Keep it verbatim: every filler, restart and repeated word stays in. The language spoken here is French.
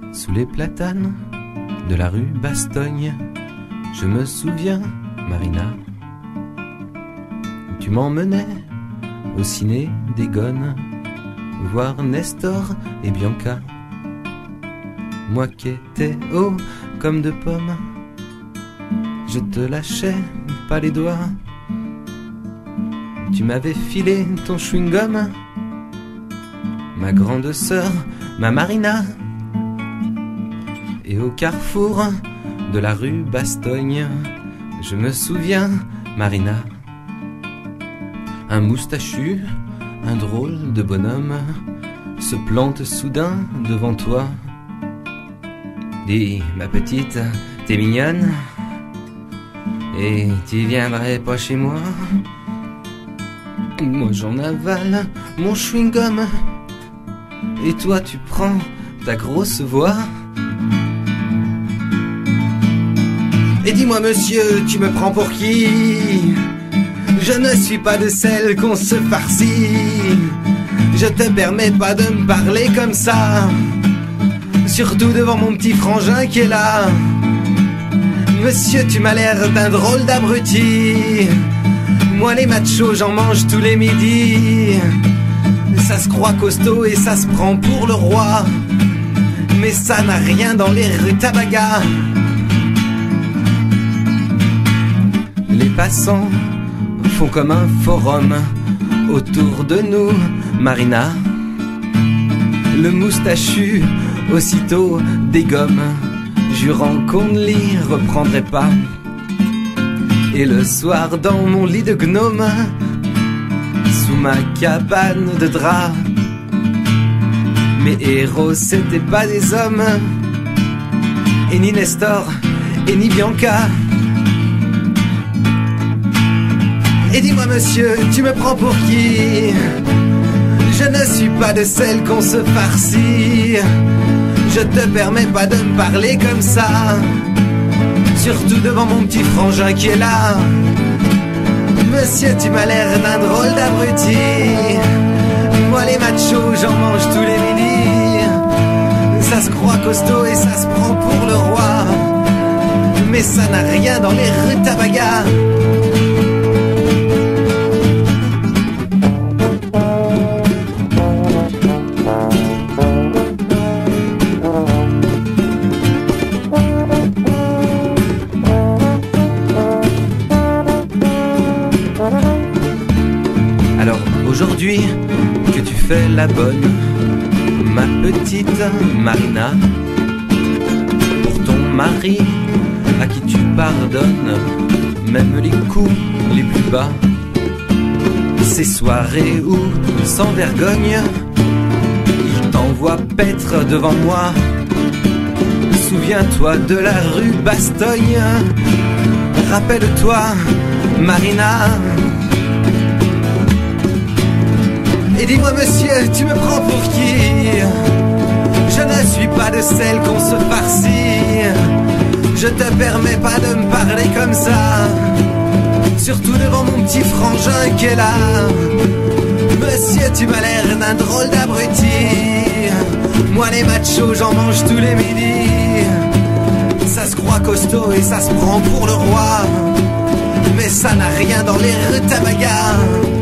Sous les platanes de la rue Bastogne, je me souviens, Marina, tu m'emmenais au ciné des Gones voir Nestor et Bianca. Moi qui étais haut comme de pommes, je te lâchais pas les doigts. Tu m'avais filé ton chewing-gum, ma grande sœur, ma Marina. Et au carrefour de la rue Bastogne, je me souviens, Marina, un moustachu, un drôle de bonhomme, se plante soudain devant toi. Dis, ma petite, t'es mignonne, et tu viendrais pas chez moi? Moi j'en avale mon chewing-gum, et toi tu prends ta grosse voix. Et dis-moi monsieur, tu me prends pour qui? Je ne suis pas de celle qu'on se farcit. Je te permets pas de me parler comme ça, surtout devant mon petit frangin qui est là. Monsieur, tu m'as l'air d'un drôle d'abruti. Moi les machos j'en mange tous les midis. Ça se croit costaud et ça se prend pour le roi, mais ça n'a rien dans les rues Tabaga. Les passants font comme un forum autour de nous, Marina. Le moustachu aussitôt dégomme, jurant qu'on ne l'y reprendrait pas. Et le soir dans mon lit de gnome, sous ma cabane de drap, mes héros c'étaient pas des hommes, et ni Nestor et ni Bianca. Et dis-moi monsieur, tu me prends pour qui? Je ne suis pas de celle qu'on se farcit. Je te permets pas de me parler comme ça, surtout devant mon petit frangin qui est là. Monsieur, tu m'as l'air d'un drôle d'abruti. Moi les machos j'en mange tous les midis. Ça se croit costaud et ça se prend pour le roi, mais ça n'a rien dans les rues Tabaga. Alors aujourd'hui que tu fais la bonne, ma petite Marina, pour ton mari à qui tu pardonnes même les coups les plus bas, ces soirées où sans vergogne il t'envoie paître devant moi. Souviens-toi de la rue Bastogne, rappelle-toi Marina. Et dis-moi monsieur, tu me prends pour qui? Je ne suis pas de celle qu'on se farcit. Je te permets pas de me parler comme ça, surtout devant mon petit frangin qui est là. Monsieur, tu m'as l'air d'un drôle d'abruti. Moi les machos j'en mange tous les midis. Ça se croit costaud et ça se prend pour le roi, mais ça n'a rien dans les rues Tabaga.